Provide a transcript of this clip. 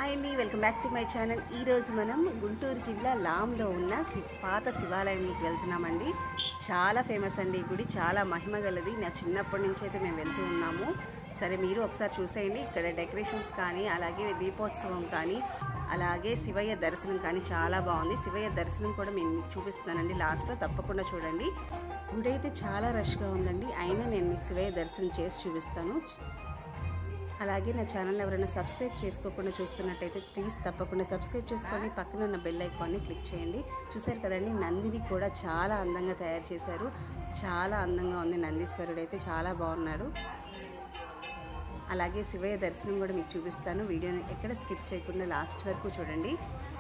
Hi అండి, welcome back to my channel. ఈరోజు మనం గుంటూరు జిల్లా లాంలో ఉన్న పాత శివాలయంకి వెళ్తున్నామండి. చాలా ఫేమస్ అండి ఈ గుడి, చాలా మహిమ గలది. నా చిన్నప్పటి నుంచి అయితే మేము వెళ్తూ ఉన్నాము. సరే, మీరు ఒకసారి చూసేయండి. ఇక్కడ డెకరేషన్స్ కానీ, అలాగే దీపోత్సవం కానీ, అలాగే శివయ్య దర్శనం కానీ చాలా బాగుంది. శివయ్య దర్శనం కూడా నేను మీకు చూపిస్తానండి, లాస్ట్లో తప్పకుండా చూడండి. గుడి అయితే చాలా రష్గా ఉందండి, అయినా నేను మీకు శివయ్య దర్శనం చేసి చూపిస్తాను. అలాగే నా ఛానల్ ఎవరైనా సబ్స్క్రైబ్ చేసుకోకుండా చూస్తున్నట్టయితే ప్లీజ్ తప్పకుండా సబ్స్క్రైబ్ చేసుకొని పక్కన ఉన్న బెల్ ఐకాన్ని క్లిక్ చేయండి. చూసారు కదండి, నందిని కూడా చాలా అందంగా తయారు చేశారు. చాలా అందంగా ఉంది. నందీశ్వరుడు అయితే చాలా బాగున్నాడు. అలాగే శివయ్య దర్శనం కూడా మీకు చూపిస్తాను. వీడియోని ఎక్కడ స్కిప్ చేయకుండా లాస్ట్ వరకు చూడండి.